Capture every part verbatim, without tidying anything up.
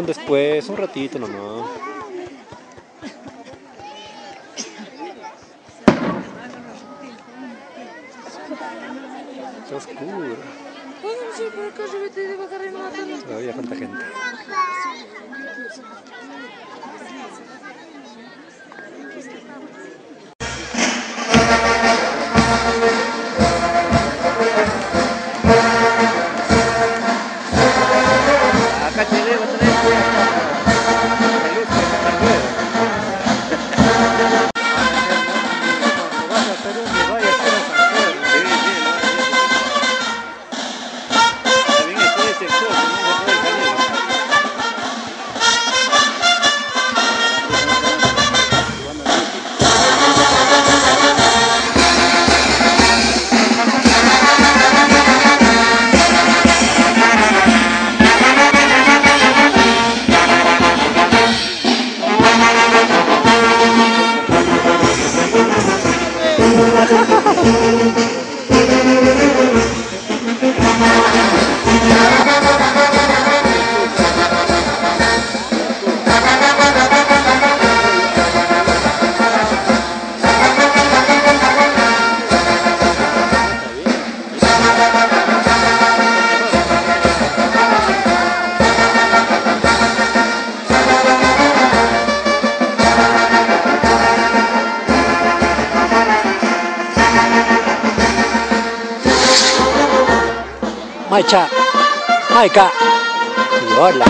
después, un ratito nomás. Está oscuro. Todavía cuánta gente. Acá te debo tener Maicha, Maika, y hola.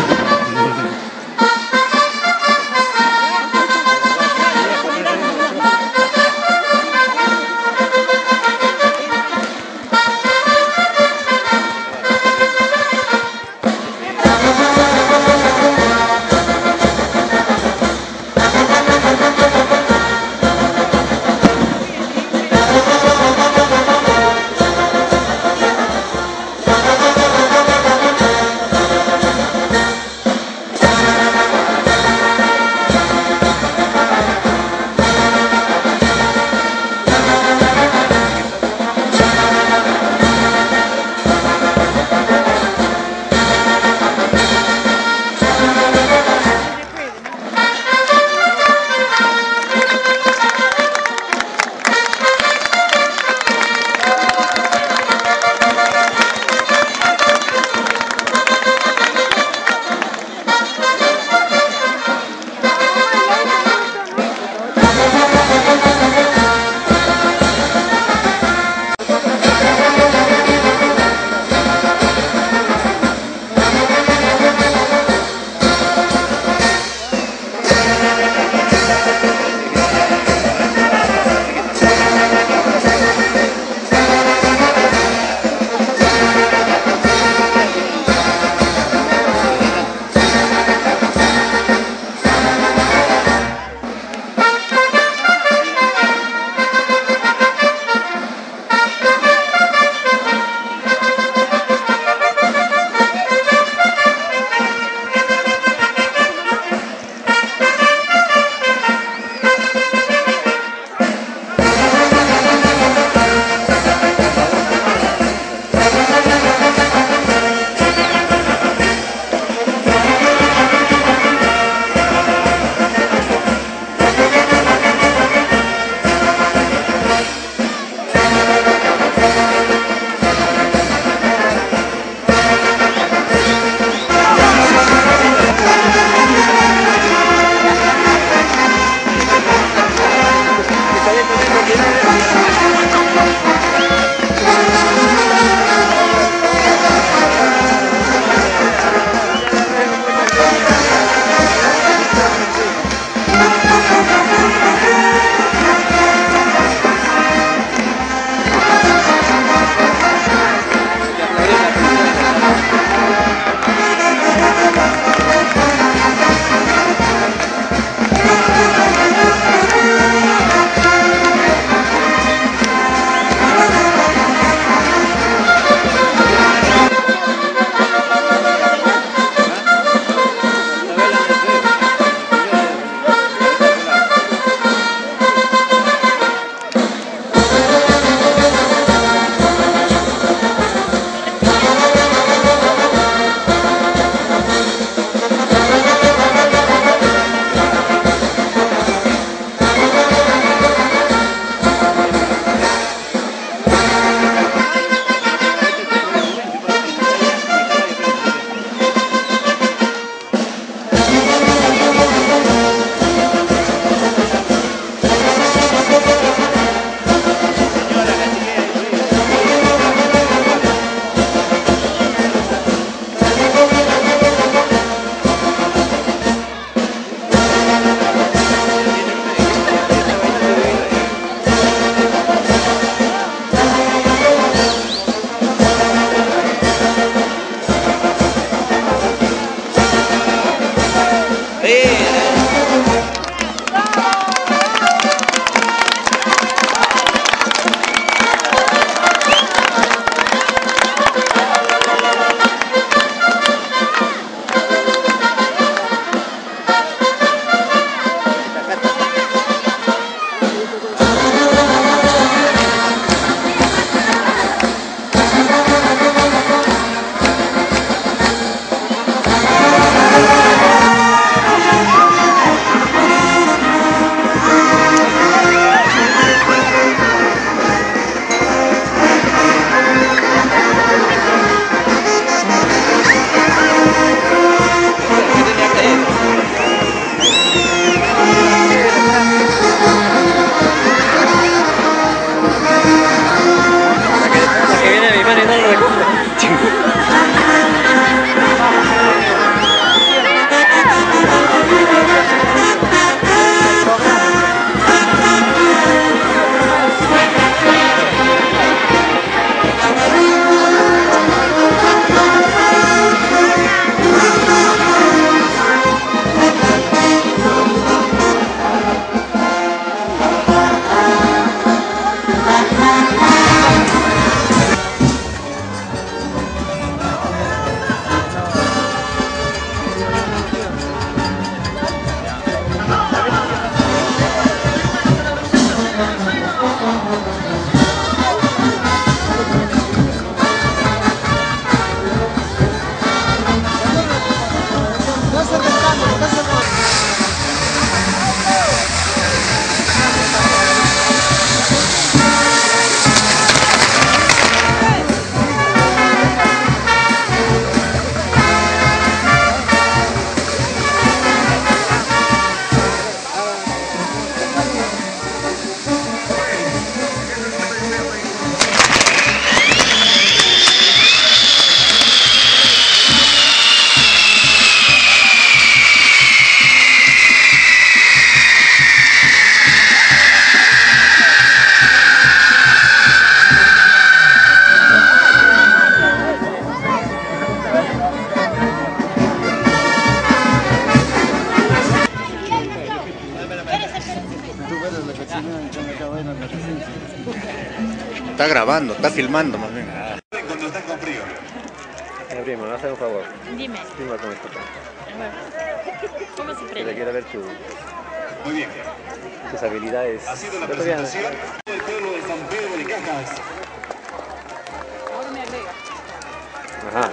está grabando, está filmando más bien. Cuando estás con frío. Eh, prima, me vas a hacer un favor. Dime. Firma con esto acá. ¿Cómo se Que le prende? quiero ver tu, Muy bien. tus habilidades. Ha sido la ecuatorianas. presentación del pueblo de San Pedro de Cajas. Ahora me agrega. Ajá.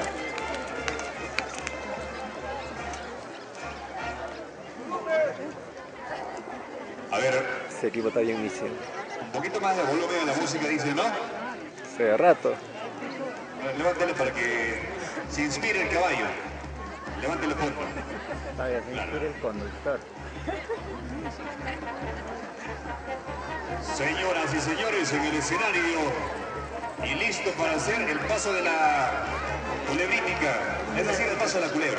A ver, Ese equipo está bien misión. un poquito más de volumen a la música, dice, ¿no? Hace rato. Levántale para que se inspire el caballo. Levántale fondo. Vaya, se inspira el conductor. Señoras y señores, en el escenario y listo para hacer el paso de la culebrítica, es decir, el paso de la culebra.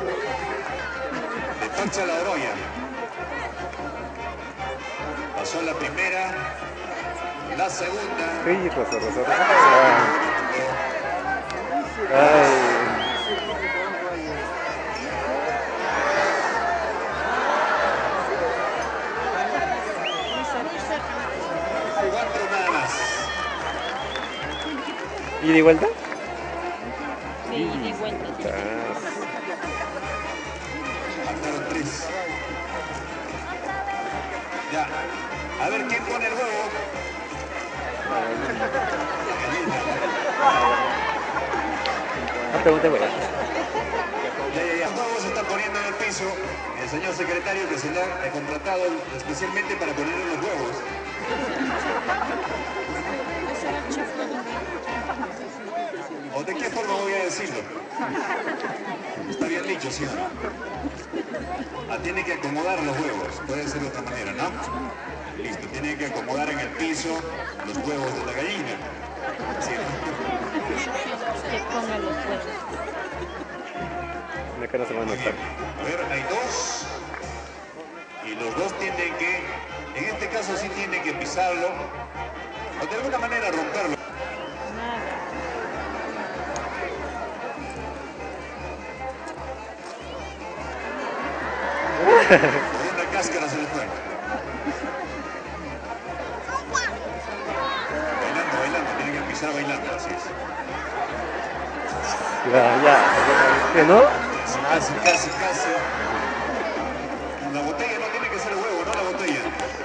De Pacha a la Oroya. Pasó la primera, la segunda. Sí, Rosa, Rosa, Rosa. Ay. Cuatro nada más. ¿Y de vuelta? Sí, ida y vuelta. Ah, Faltaron tres. Ya. A ver quién pone el huevo. no pregunte, güey. Ya, ya, ya. Los huevos se están poniendo en el piso. El señor secretario que se le ha contratado especialmente para poner los huevos. ¿O de qué forma voy a decirlo? Está bien dicho, ¿sí o no? Ah, tiene que acomodar los huevos. Puede ser de otra manera, ¿no? Listo, tiene que acomodar en el piso los huevos de la gallina. ¿Sí o no? Que ponga los huevos. De acá no se van a Muy bien. notar. A ver, hay dos. Y los dos tienen que, en este caso sí tienen que pisarlo. O de alguna manera romperlo. Nada. Por una cáscara se le fue. Bailando, bailando, tienen que pisar bailando, así es. Ya, ya. ¿Qué no? Casi, casi, casi. La botella no tiene que ser huevo, no la botella.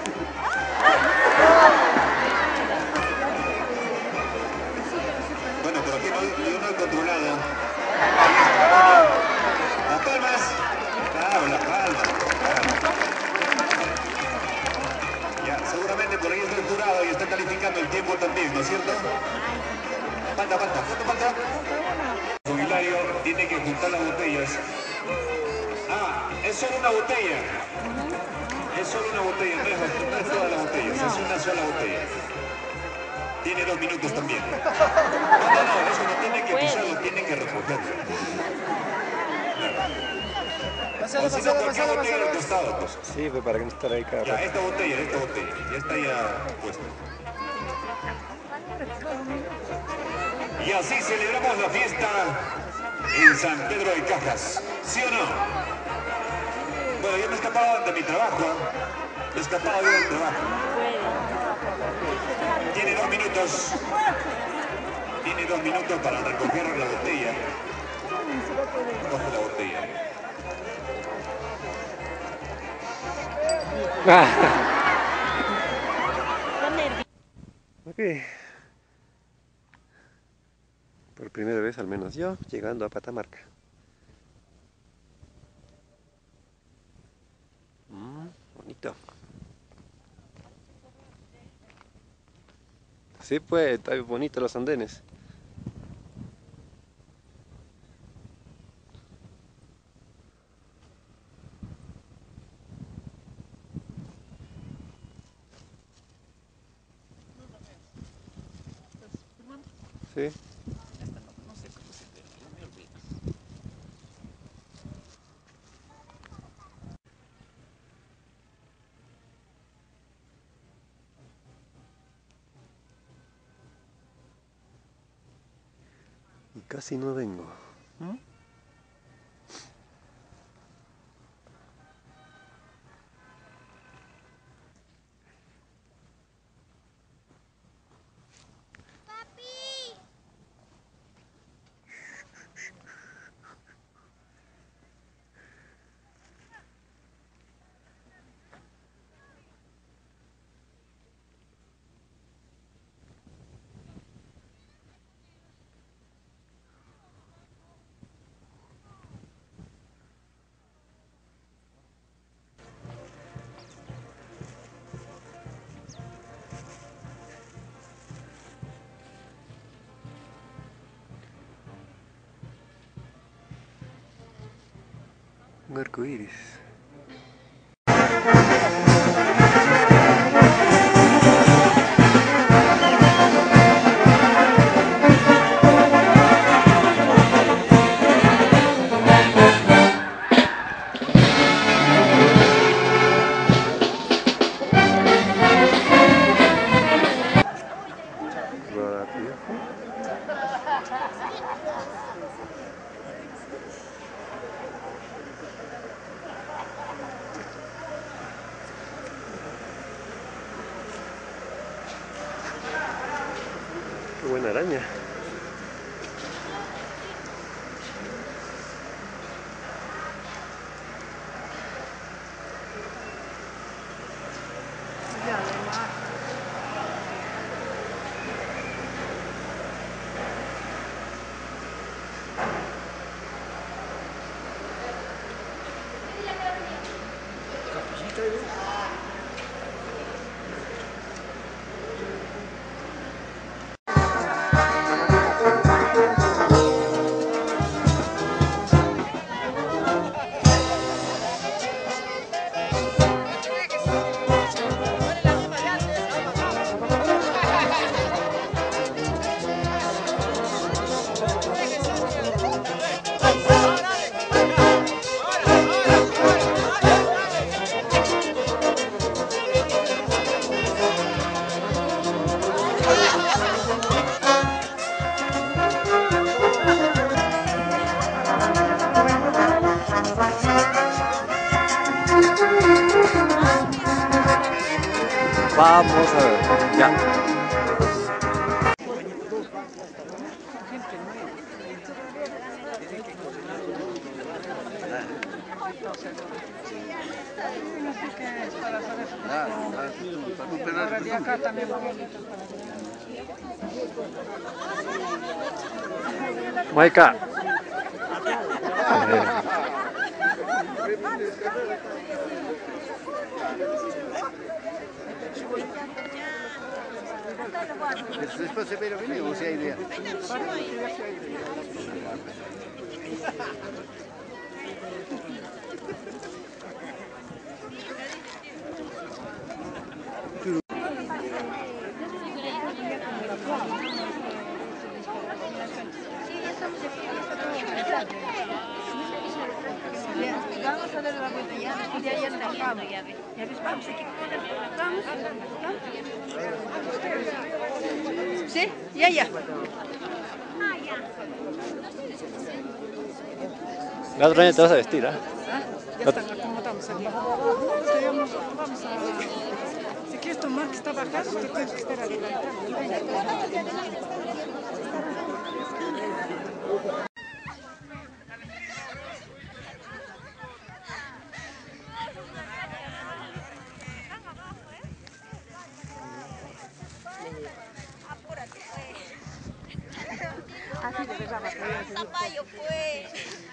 Bueno, pero aquí no, yo no he controlado. Las palmas. Claro, las palmas. Claro. Ya, seguramente por ahí está el jurado y está calificando el tiempo también, ¿no es cierto? Falta, falta, falta, falta. Don Hilario tiene que juntar las botellas. Ah, es solo una botella. Es solo una botella, no es, no es todas las botellas, es una sola botella. Tiene dos minutos también. No, no, no, eso no tiene que pisarlo, tiene que recogerlo. Claro. O si no, cualquier botella al costado, pues. Sí, pues para que no estar ahí cada Ya, rato. esta botella, esta botella, ya está ya puesta. Y así celebramos la fiesta en San Pedro de Cajas, ¿sí o no? Bueno, yo me he escapado de mi trabajo, me he escapado yo del trabajo. Tiene dos minutos, tiene dos minutos para recoger la botella. Coge la botella. Ok. Por primera vez, al menos yo, llegando a Patamarca. Mm, bonito. Sí, pues, está bonito los andenes. Sí. Y casi no vengo. ¿Mm? Un arco iris. Rápido. Qué buena araña. Vamos a ver. Ya. Maika. Después se ve venir o si hay idea. Vamos a dar la vuelta ya, después de ahí estampamos. Ya ves, vamos aquí. Vamos. ¿Sí? Ya, ya. La otra vez te vas a vestir, ¿ah? Ya están acomodados aquí. Vamos, vamos a... Si quieres tomar que está bajado, te tienes que estar adelantando. Así de verdad, Zapallo, pues.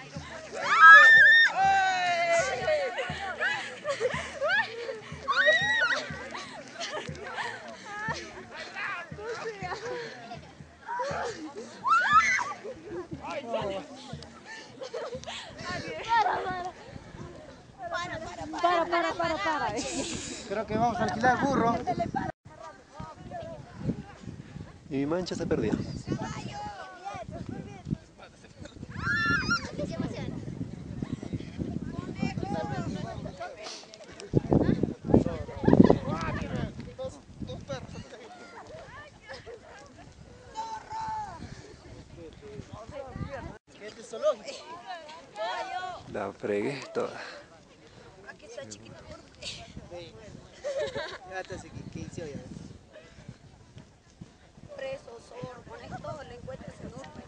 Para, para, para, para. Creo que vamos a alquilar burro. Y mi mancha se perdió. La fregué toda. Aquí está chiquito. Preso, zorro, pones todo, le encuentras en urpa.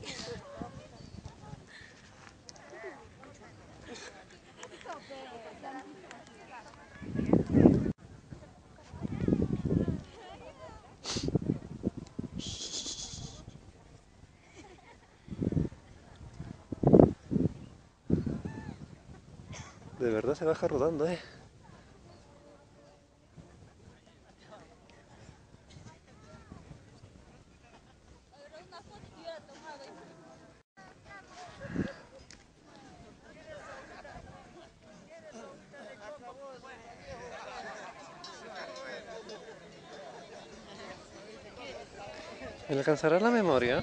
De verdad se baja rodando, eh. ¿Me alcanzará la memoria?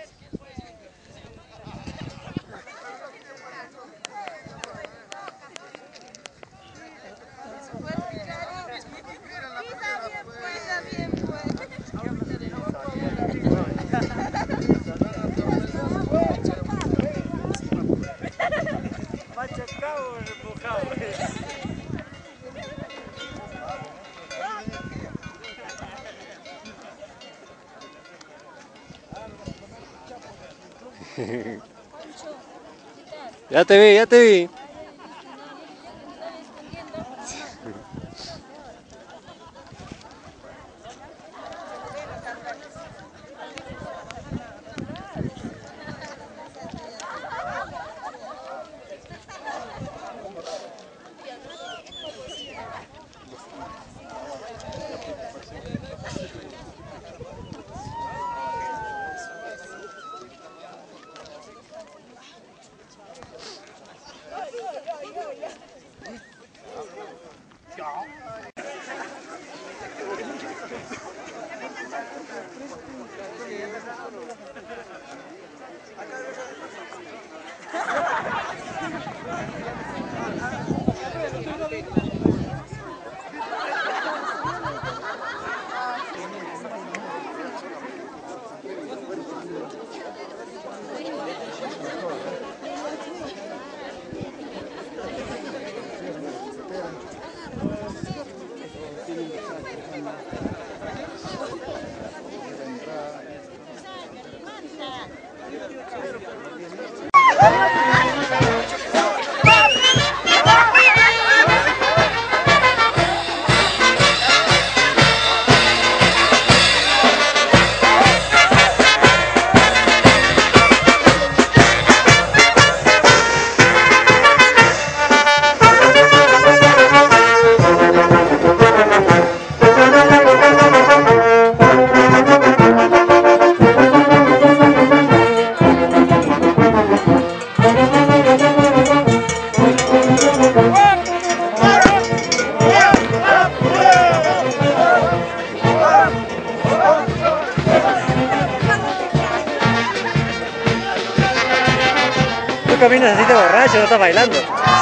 Ya te vi, ya te vi. Tú caminas así de borracho, no estás bailando.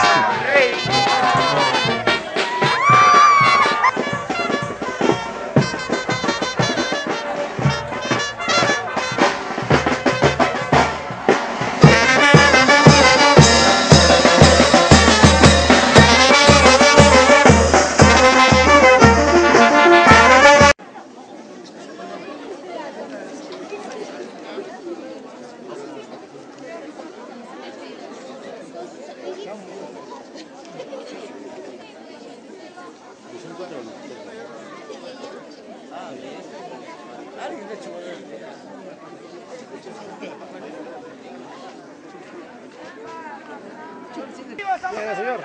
Venga, señor.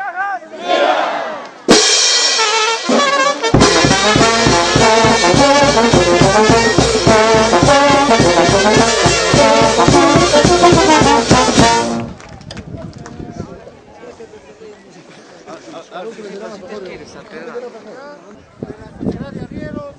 Funcionaria Rieros,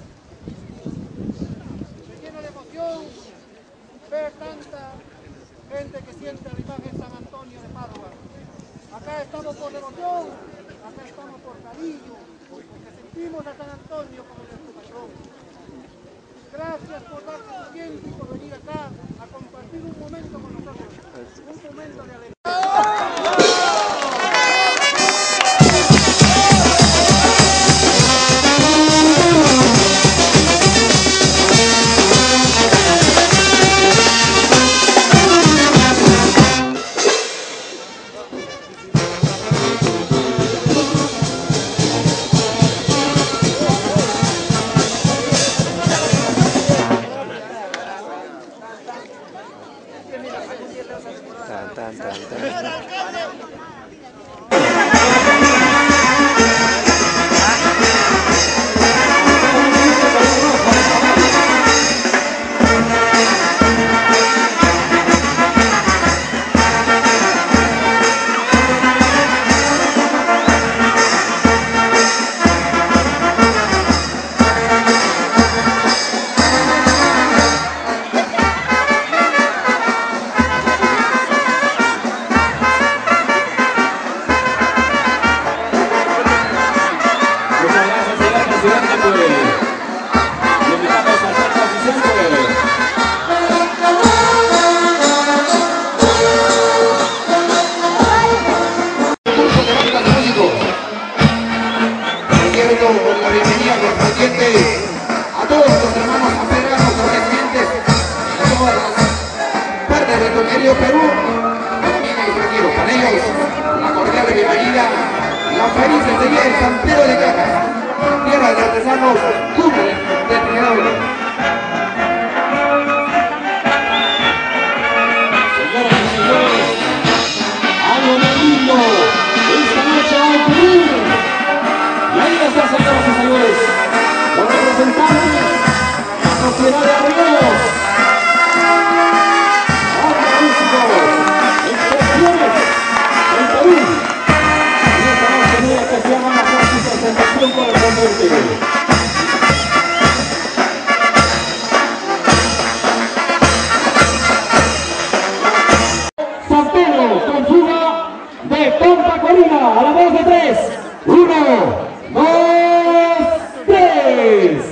me llena de emoción ver tanta gente que siente la imagen San Antonio de Padua. Acá estamos por devoción, acá estamos por cariño, porque sentimos a San Antonio como nuestro patrón. Gracias por darse su tiempo y por venir acá a compartir un momento con nosotros, un momento de alegría. Tan, tan, tan, tan. seguía en San Pedro de Cajas, tierra de artesanos, cumbre de Trinidad. Señoras y señores, algo muy lindo esta noche va a ocurrir. Y ahí está, señoras y señores, los representantes de la Sociedad de Arrieros, músicos, expresiones del Perú. Y esta noche muy especial van a hacer su presentación correspondiente. San Pedro con fuga de Pompa Corina a la voz de tres. Uno, dos, tres.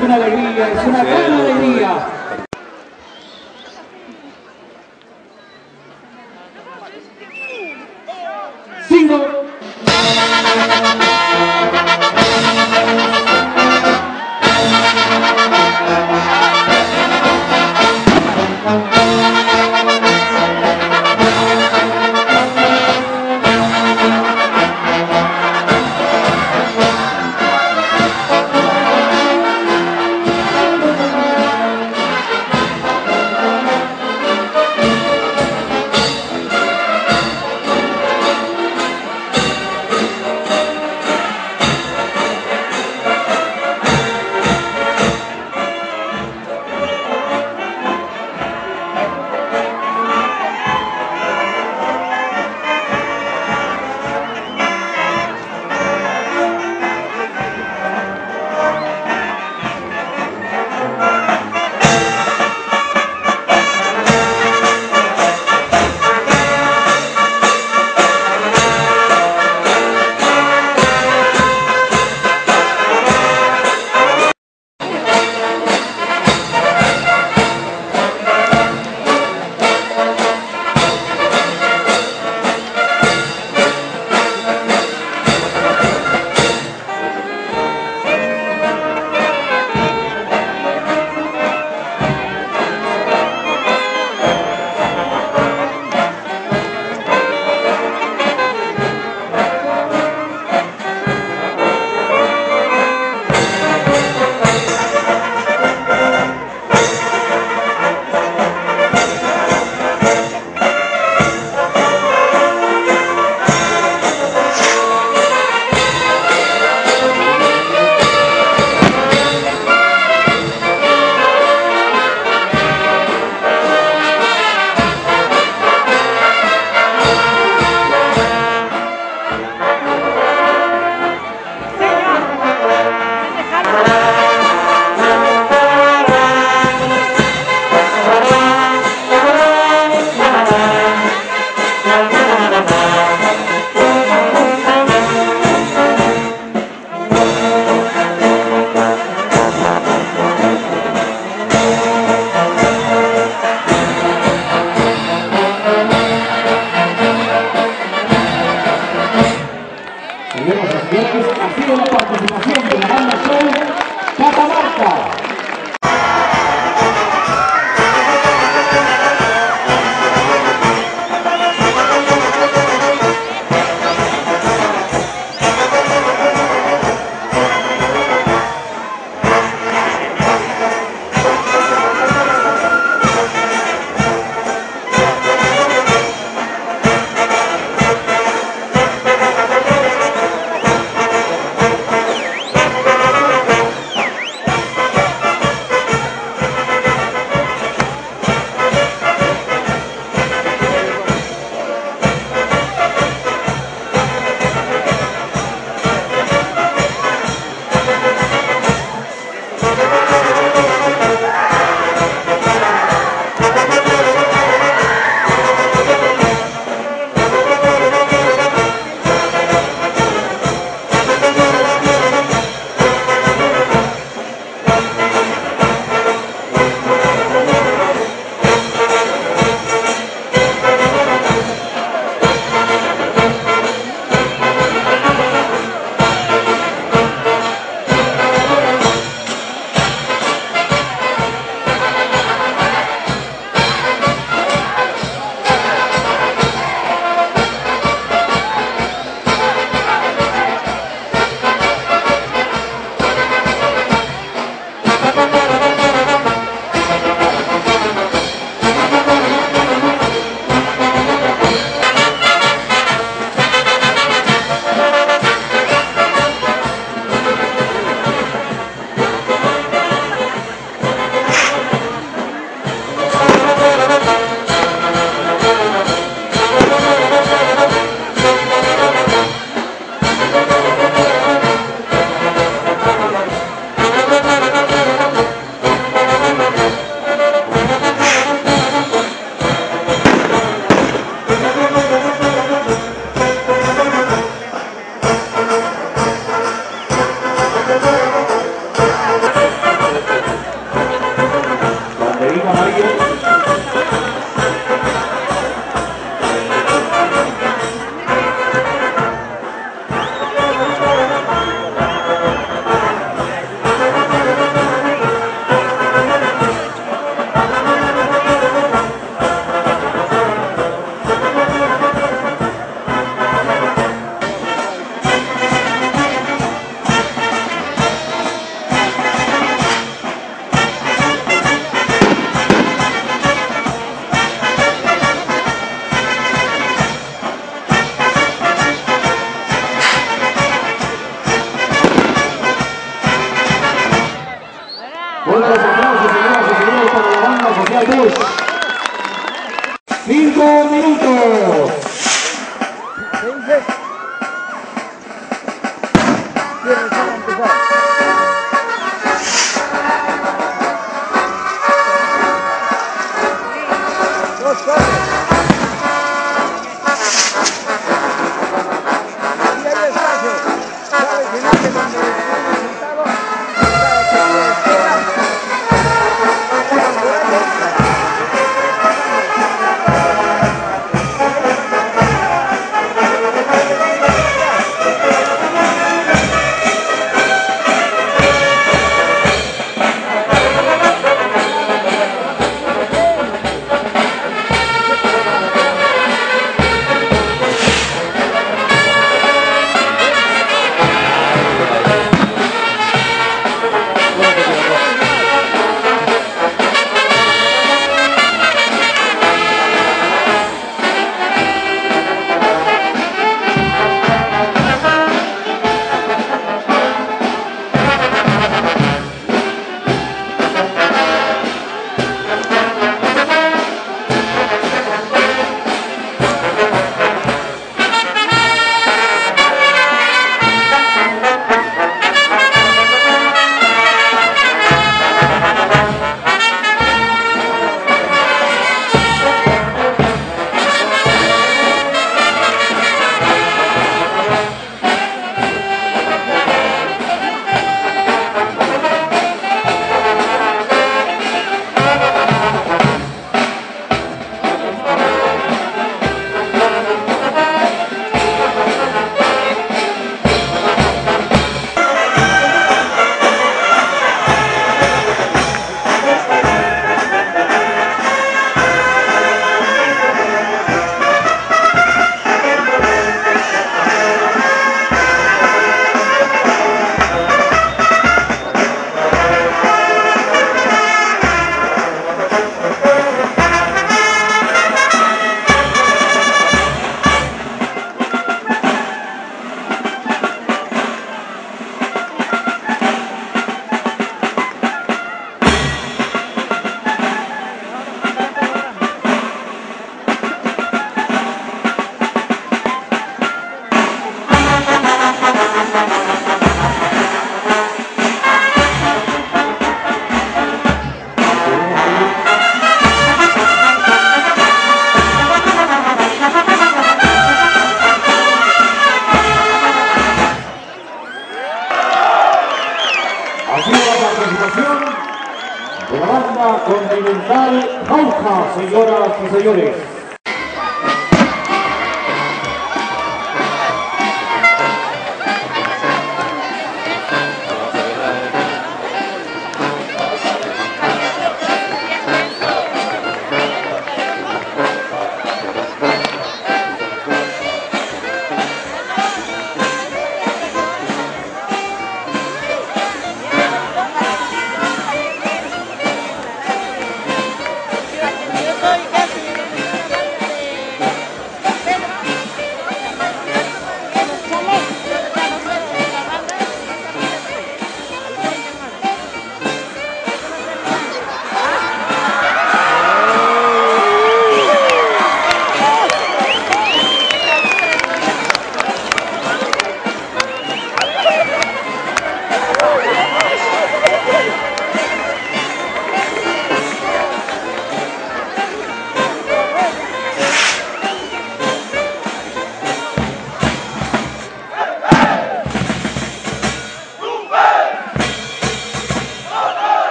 una alegría, es una gran alegría. Cinco. Cinco minutos. De la banda continental Jauja, señoras y señores. Yo soy casi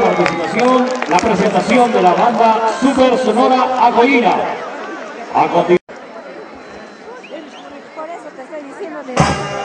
participación, la presentación de la banda Super Sonora Acollina. A continuación. Por eso te estoy diciendo de...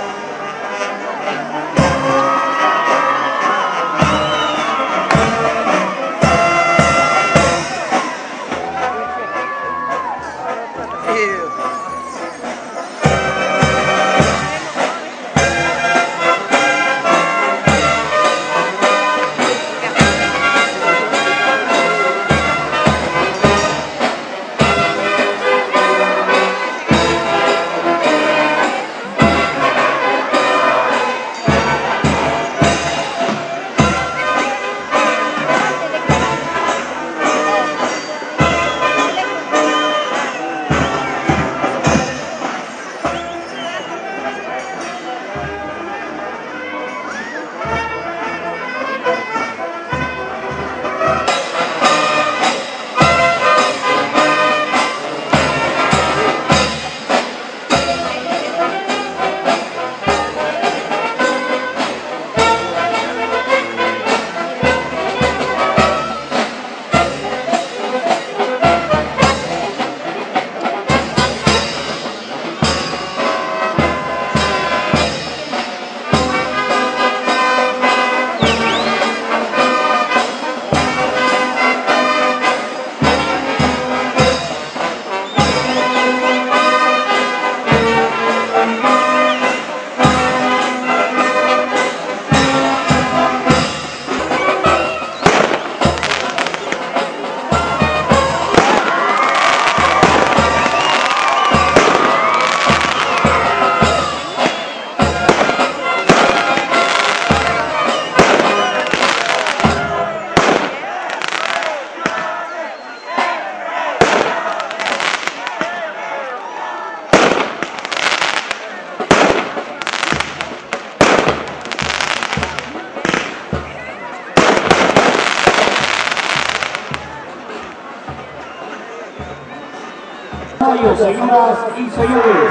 Señoras y señores,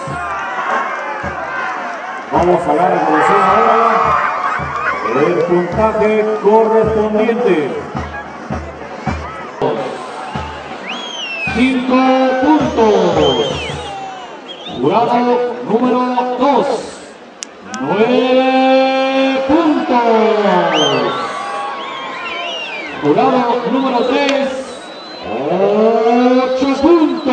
vamos a dar a conocer ahora el puntaje correspondiente. Cinco puntos. Jurado número dos, nueve puntos. Jurado número tres, ocho puntos.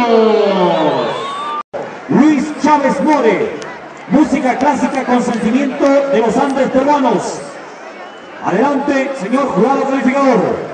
Luis Chávez More, música clásica con sentimiento de los Andes peruanos. Adelante, señor jurado calificador.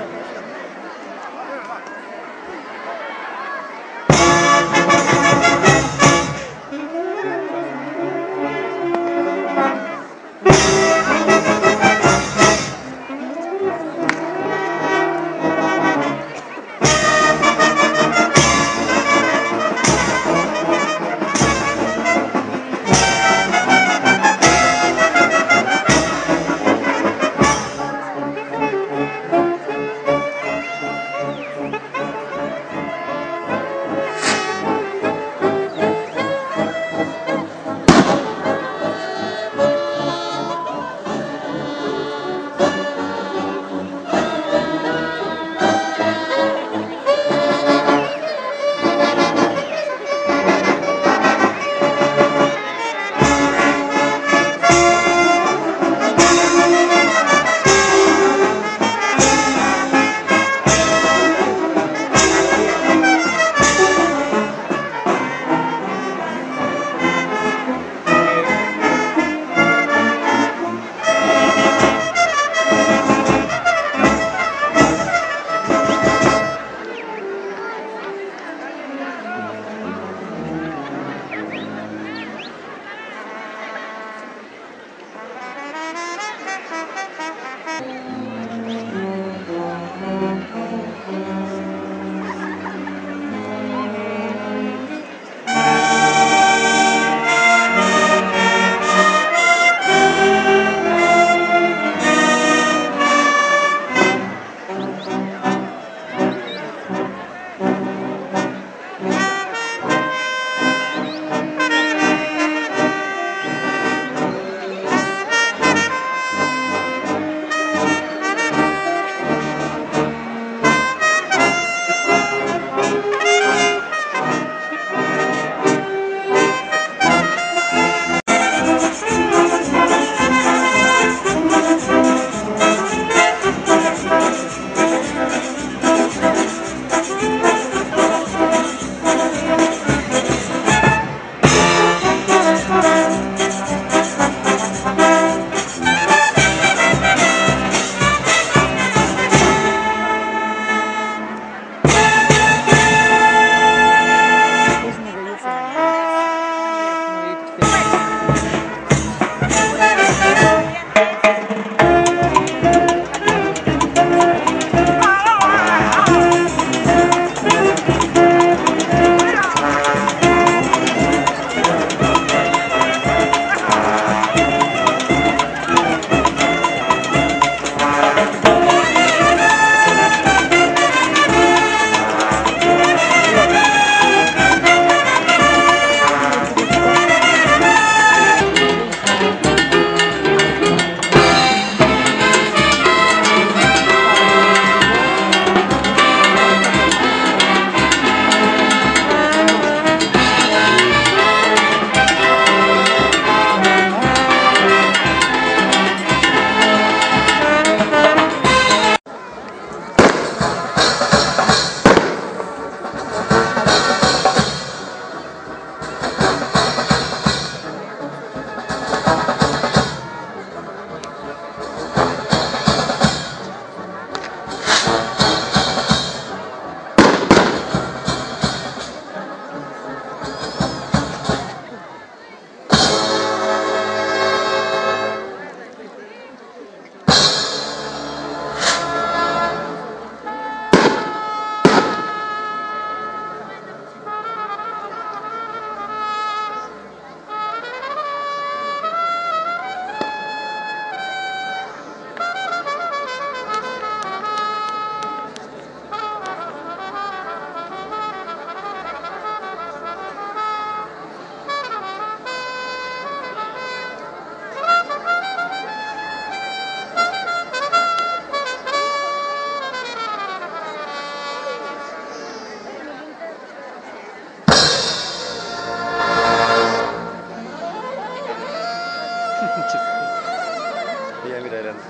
Ya, mira adelante.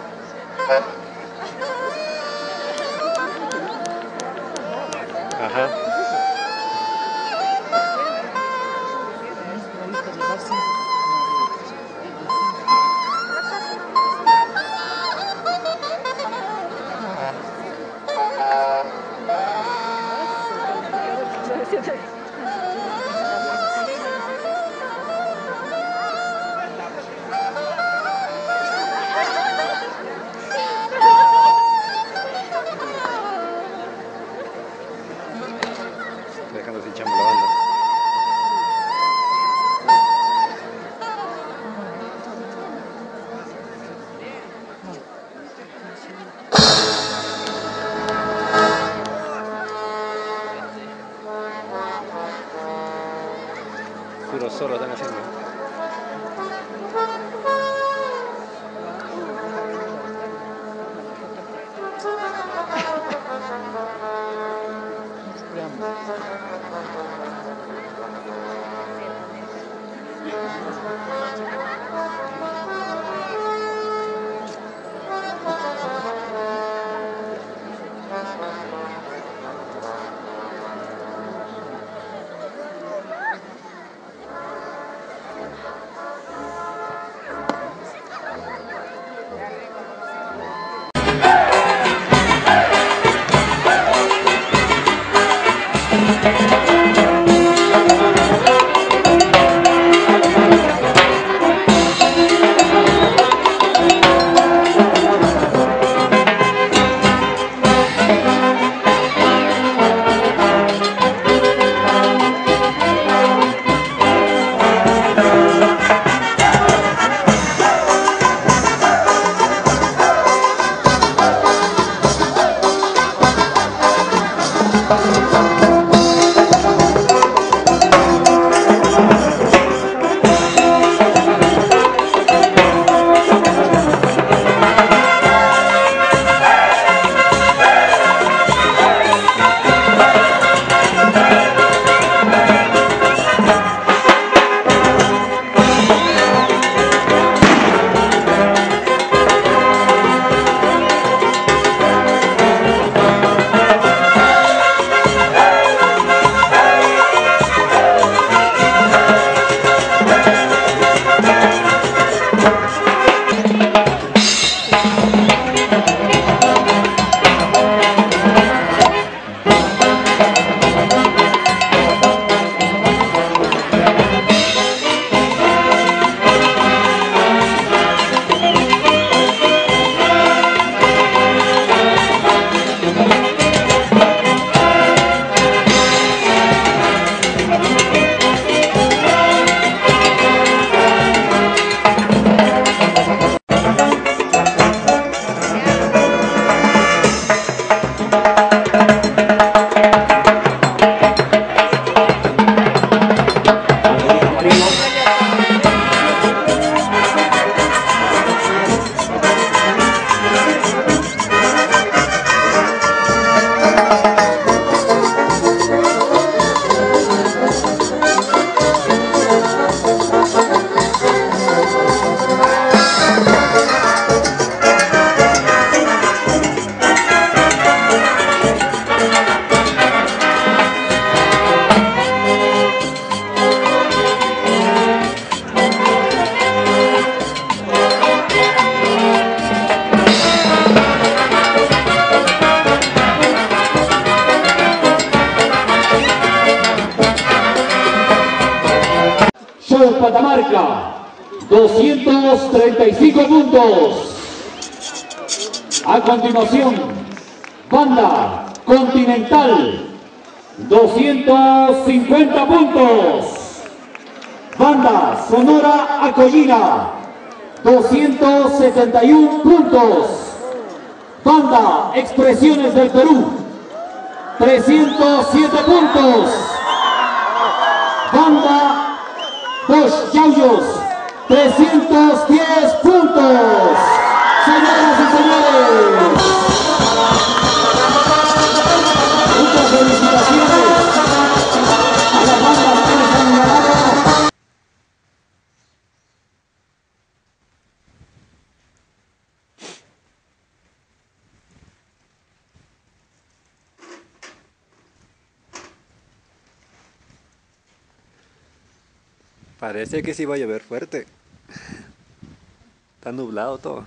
Ajá. Está dejando sin chamba la banda. Puro solo están haciendo. Catamarca, doscientos treinta y cinco puntos. A continuación, Banda Continental, doscientos cincuenta puntos. Banda Sonora Acollina, doscientos setenta y uno puntos. Banda Expresiones del Perú, trescientos siete puntos. Banda Bosch Yauyos, trescientos diez puntos. Señoras y señores, muchas felicitaciones a las bandas que les han ganado. Parece que sí va a llover fuerte. Está nublado todo.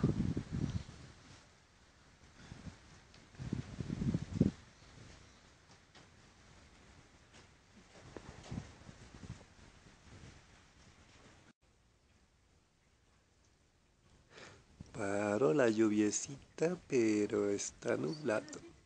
Paró la lluviecita, pero está nublado.